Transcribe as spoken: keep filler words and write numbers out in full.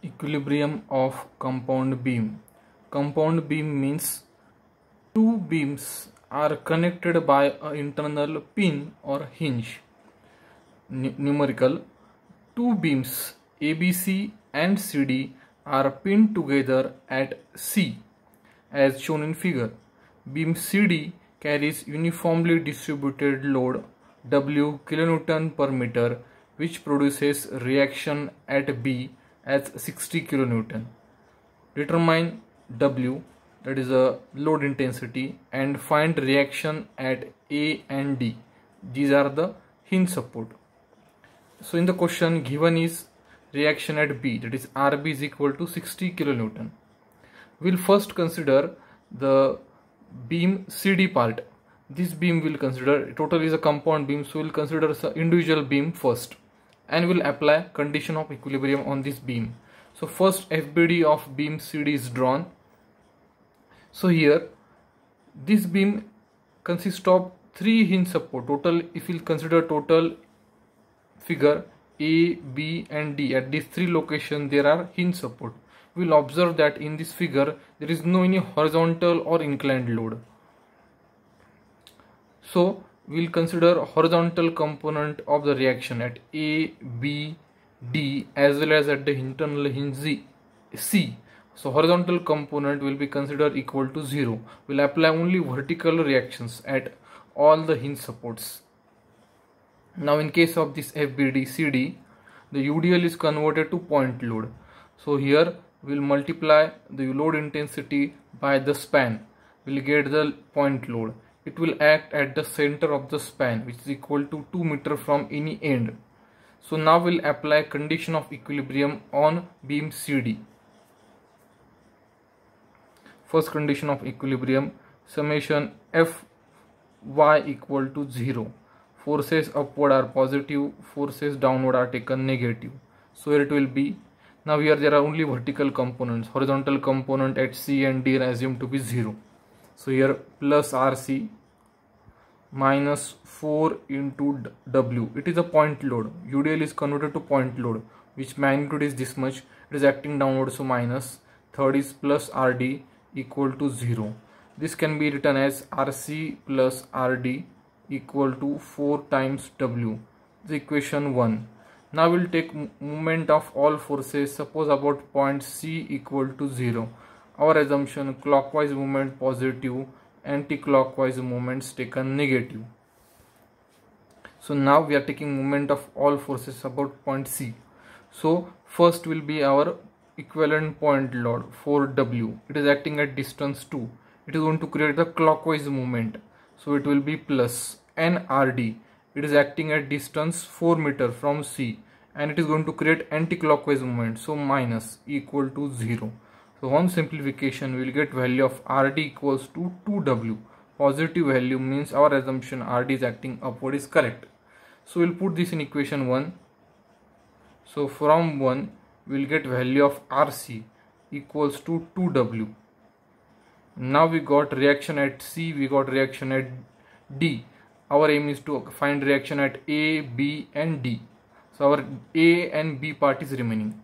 Equilibrium of compound beam. Compound beam means two beams are connected by an internal pin or hinge. N numerical, two beams A B C and C D are pinned together at C as shown in figure. Beam C D carries uniformly distributed load W kilonewton per meter, which produces reaction at B as sixty kilonewton. Determine W, that is a load intensity, and find reaction at A and D. These are the hinge support. So in the question given is reaction at B, that is R B is equal to sixty kilonewton. We'll first consider the beam C D part. This beam will consider, total is a compound beam, so we'll consider the individual beam first and we'll apply condition of equilibrium on this beam. So first F B D of beam C D is drawn. So here this beam consists of three hinge support. Total, if we'll consider total figure A, B and D, at these three locations there are hinge support. We'll observe that in this figure there is no any horizontal or inclined load. So we'll consider horizontal component of the reaction at A, B, D as well as at the internal hinge C. So horizontal component will be considered equal to zero. We'll apply only vertical reactions at all the hinge supports. Now in case of this F B D C D, the U D L is converted to point load. So here we'll multiply the load intensity by the span. We'll get the point load. It will act at the center of the span, which is equal to two meter from any end. So now we'll apply condition of equilibrium on beam C D. First condition of equilibrium, summation F y equal to zero. Forces upward are positive, forces downward are taken negative. So here it will be, now here there are only vertical components. Horizontal component at C and D are assumed to be zero. So here plus R C minus four into W. It is a point load. U D L is converted to point load, which magnitude is this much. It is acting downward, so minus. Third is plus R D equal to zero. This can be written as R C plus R D equal to four times W. The equation one. Now we'll take moment of all forces. Suppose about point C equal to zero. Our assumption, clockwise movement positive, anti-clockwise movements taken negative. So now we are taking moment of all forces about point C. So first will be our equivalent point load four W. It is acting at distance two. It is going to create the clockwise movement. So it will be plus N R D. It is acting at distance four meter from C and it is going to create anti-clockwise movement. So minus equal to zero. So on simplification we will get value of R D equals to two W. Positive value means our assumption R D is acting upward is correct. So we will put this in equation one. So from one we will get value of R C equals to two W. Now we got reaction at C, we got reaction at D. Our aim is to find reaction at A, B and D. So our A and B part is remaining.